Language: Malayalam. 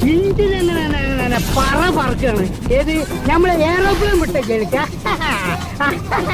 ഇഞ്ചിന് പറ പറക്കാണ്. ഏത് നമ്മള് എയറോപ്ലെയിൻ വിട്ട കേൾക്ക